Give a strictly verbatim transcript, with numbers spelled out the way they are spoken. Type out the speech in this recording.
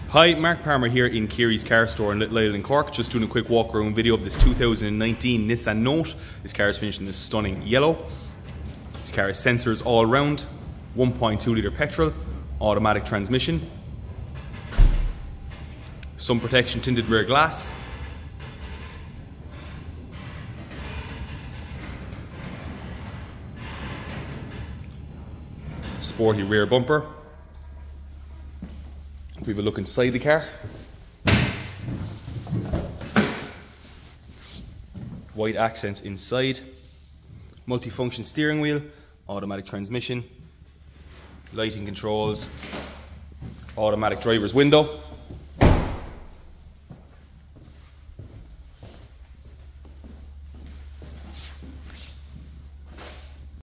Hi, Mark Palmer here in Kiri's car store in Little Isle in Cork. Just doing a quick walk around video of this two thousand nineteen Nissan Note. This car is finished in this stunning yellow. This car has sensors all around, one point two litre petrol, automatic transmission, sun protection tinted rear glass, sporty rear bumper. We have a look inside the car. White accents inside. Multifunction steering wheel, automatic transmission, lighting controls, automatic driver's window.